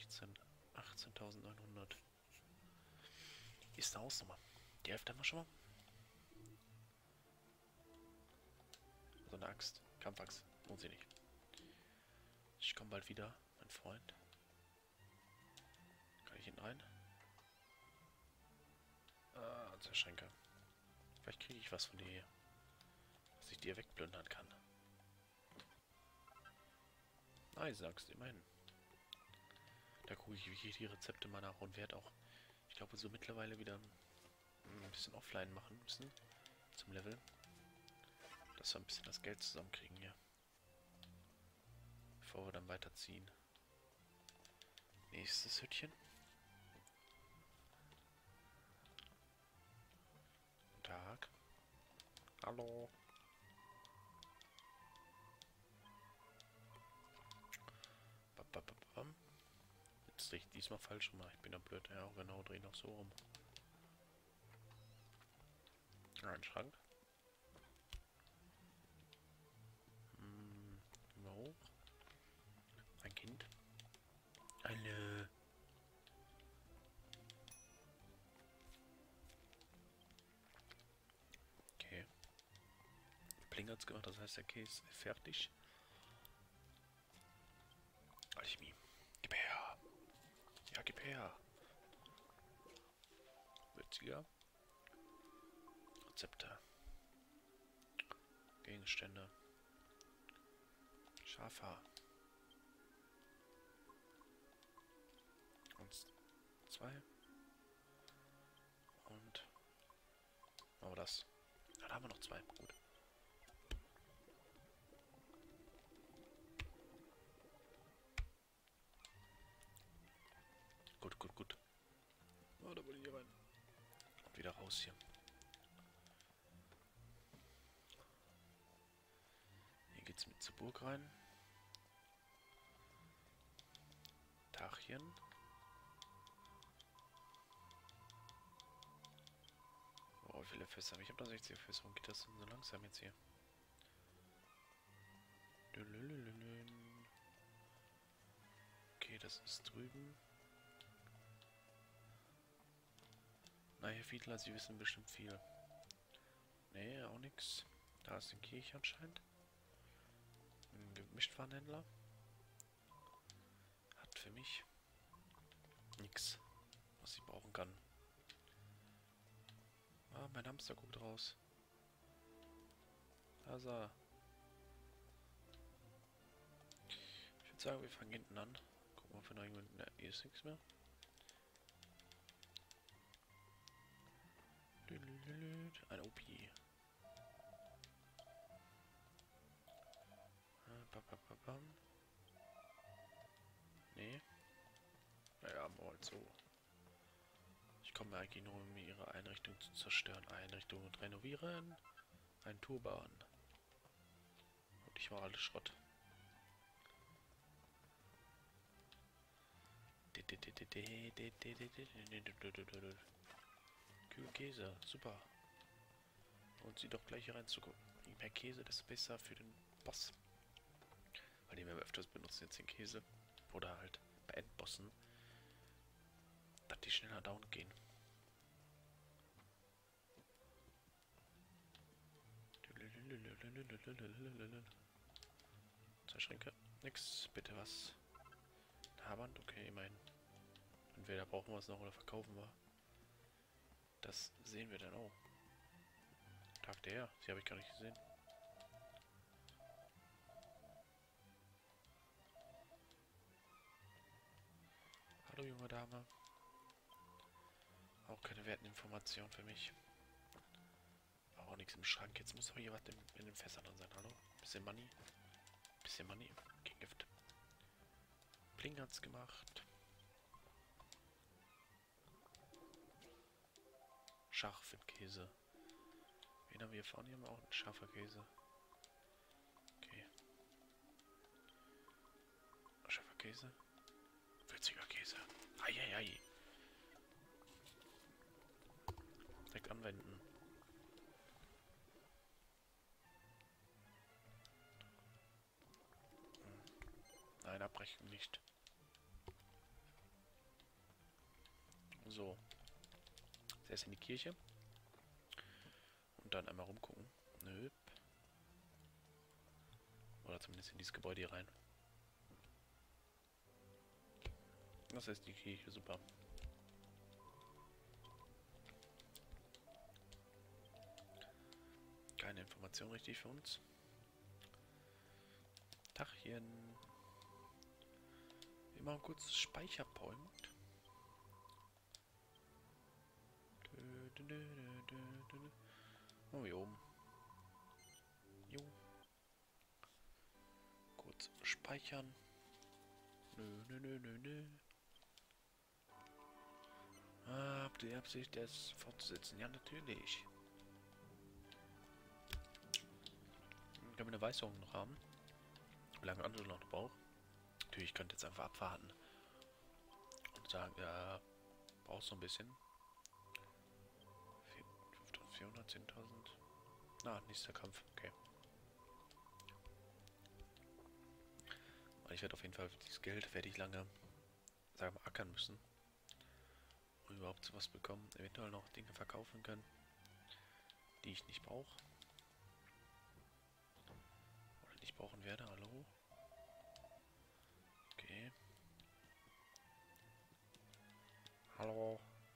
16. 18.900. Ist eine Hausnummer. Die Hälfte haben wir schon mal. So eine Axt. Kampfaxt. Lohnt sie nicht. Ich komme bald wieder, mein Freund. Kann ich hinten rein? Ah, Zerschränke. Vielleicht kriege ich was von dir hier. Was ich dir wegplündern kann. Nice, Axt, immerhin. Da gucke ich, wie ich die Rezepte mal nach und werde auch, ich glaube, so mittlerweile wieder ein bisschen offline machen müssen. Zum Level. Dass wir ein bisschen das Geld zusammenkriegen hier. Bevor wir dann weiterziehen. Nächstes Hütchen. Guten Tag. Hallo. Bam. Jetzt drehe ich diesmal falsch rum. Ich bin ja blöd. Ja, genau, drehe noch so rum. Ein Schrank. Gehen wir hoch. Ein Kind. Eine. Okay. Pling hat's gemacht, das heißt der Käse ist fertig. Alchemie. Gib her. Ja, gib her. Witziger. Rezepte. Gegenstände. Schafhaar. Und 2. Und. Oh, das. Ja, da haben wir noch 2. Gut. Gut. Oh, da wollte ich hier rein. Und wieder raus hier. Hier geht's mit zur Burg rein. Tachchen. Oh, wie viele Fässer habe ich? Ich habe da 60 Fässer. Warum geht das denn so langsam jetzt hier? Okay, das ist drüben. Na, Herr Fiedler, Sie wissen bestimmt viel. Nee, auch nix. Da ist eine Kirche anscheinend. Ein Gemischtwarenhändler. Hat für mich nix, was ich brauchen kann. Ah, mein Hamster guckt raus. Da ist er. Ich würde sagen, wir fangen hinten an. Gucken, ob wir noch irgendwo... Ne, hier ist nichts mehr. Ein OP. Nee. Naja, mal so. Ich komme eigentlich nur, um ihre Einrichtung zu zerstören. Einrichtung und renovieren. Ein Turban. Und ich mache alles Schrott. Kühlkäse, super. Und sie doch gleich hier reinzugucken. Je mehr Käse, desto besser für den Boss. Weil den wir öfters benutzen jetzt den Käse. Oder halt bei Endbossen. Dass die schneller down gehen. Zwei Schränke. Nix. Bitte was. Eine Haarband? Okay, immerhin. Entweder brauchen wir es noch oder verkaufen wir. Das sehen wir dann auch. Tag der her. Sie habe ich gar nicht gesehen. Hallo junge Dame. Auch keine werten Informationen für mich. Auch nichts im Schrank. Jetzt muss aber hier was in den Fässern drin sein. Hallo? Bisschen Money. Bisschen Money. Kein Gift. Pling hat's gemacht. Scharfen Käse. Wen haben wir hier vorne? Hier haben wir auch einen scharfer Käse. Okay. Scharfer Käse. Würziger Käse. Eieiei. Direkt anwenden. Nein, abbrechen nicht. So. Erst in die Kirche. Und dann einmal rumgucken. Nö. Oder zumindest in dieses Gebäude hier rein. Das heißt die Kirche, super. Keine Information richtig für uns. Tachchen. Wir machen kurz Speicherpoint. Oh, hier oben. Jo. Kurz speichern. Nö. Habt ihr die Absicht, das fortzusetzen? Ja, natürlich. Können wir eine Weisung noch haben? Wie lange andere noch braucht? Natürlich könnt ihr jetzt einfach abwarten. Und sagen, ja, brauchst du ein bisschen. 400, 10.000. Na, nächster Kampf. Okay. Und ich werde auf jeden Fall dieses Geld werde ich lange, sagen wir, ackern müssen. Um überhaupt sowas bekommen. Eventuell noch Dinge verkaufen können, die ich nicht brauche. Oder nicht brauchen werde. Hallo? Okay. Hallo?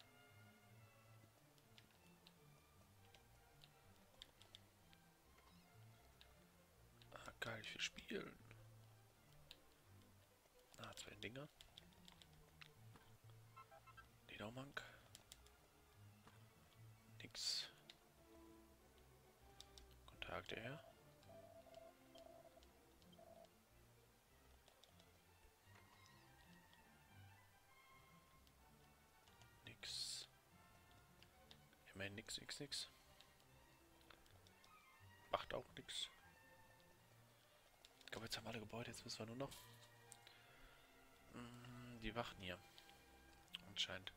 Ah, geil, ich will spielen. Ah, 2 Dinger. Ledermank. Nix. Kontakte her. Nix. Immerhin nix. Macht auch nix. Ich glaube, jetzt haben wir alle Gebäude. Jetzt müssen wir nur noch die Wachen hier. Anscheinend.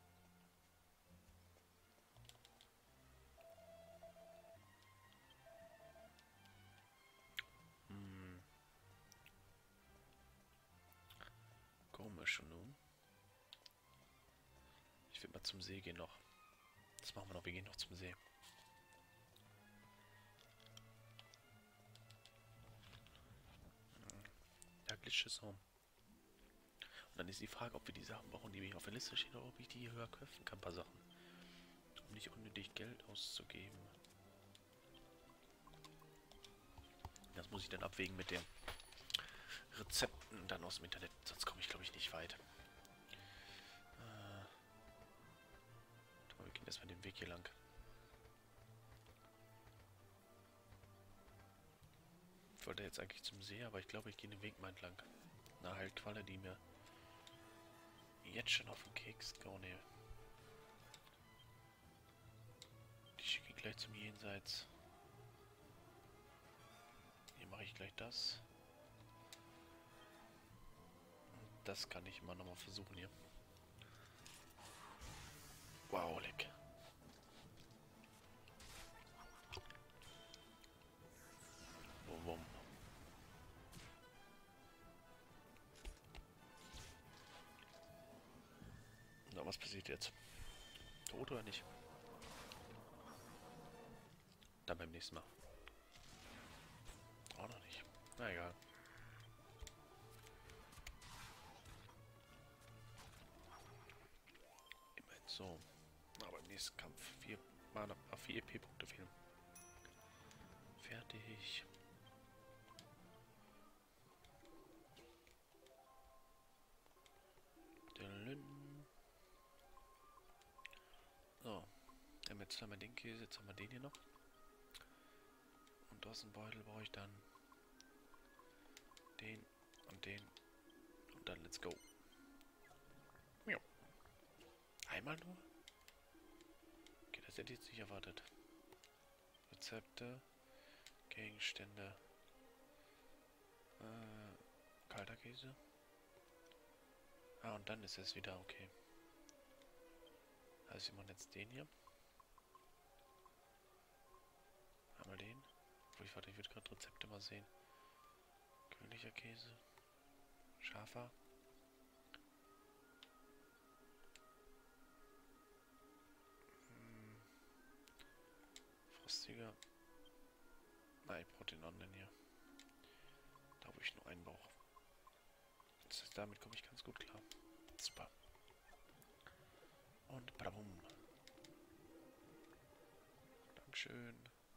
Komisch und nun. Ich will mal zum See gehen noch. Das machen wir noch. Wir gehen noch zum See. Ja, Glitches Home. Und dann ist die Frage, ob wir die Sachen brauchen, die auf der Liste stehen, oder ob ich die höher köpfen kann, ein paar Sachen. Um nicht unnötig Geld auszugeben. Das muss ich dann abwägen mit den Rezepten dann aus dem Internet, sonst komme ich glaube ich nicht weit. Wir gehen erstmal den Weg hier lang. Ich wollte jetzt eigentlich zum See, aber ich glaube ich gehe den Weg mal entlang. Na halt Qualle, die mir jetzt schon auf den Keks gehen. Nee. Die schicke ich gleich zum Jenseits. Hier mache ich gleich das. Und das kann ich immer noch mal versuchen hier. Wow, leck. Wum. Na, was passiert jetzt? Tot oder nicht? Dann beim nächsten Mal. Auch noch nicht. Na egal. Immerhin so. Aber im nächsten Kampf 4 Mana, 4 EP-Punkte fehlen. Fertig. So. Jetzt haben wir den Käse, jetzt haben wir den hier noch. Und aus dem Beutel brauche ich dann den und den. Und dann let's go. Ja. Einmal nur? Okay, das hätte ich jetzt nicht erwartet. Rezepte, Gegenstände, kalter Käse. Ah, und dann ist es wieder okay. Also wir machen jetzt den hier. Einmal den. Obwohl ich warte, ich würde gerade Rezepte mal sehen. Gewöhnlicher Käse. Scharfer. Befestiger. Nein, ich brauche den anderen hier. Da wo ich nur einen brauche. Das heißt, damit komme ich ganz gut klar. Super. Und badabum. Dankeschön.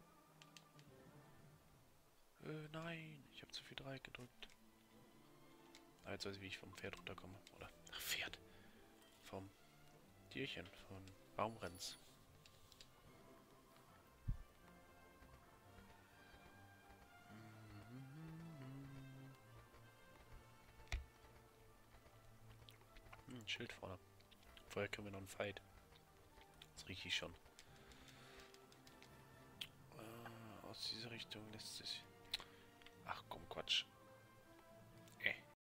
Nein, ich habe zu viel Dreieck gedrückt. Ah, jetzt weiß ich, wie ich vom Pferd runterkomme. Oder, ach, Pferd. Vom Tierchen, von Baumrenz. Schild vorne. Vorher können wir noch einen Fight. Das rieche ich schon. Aus dieser Richtung lässt sich... Ach komm, Quatsch.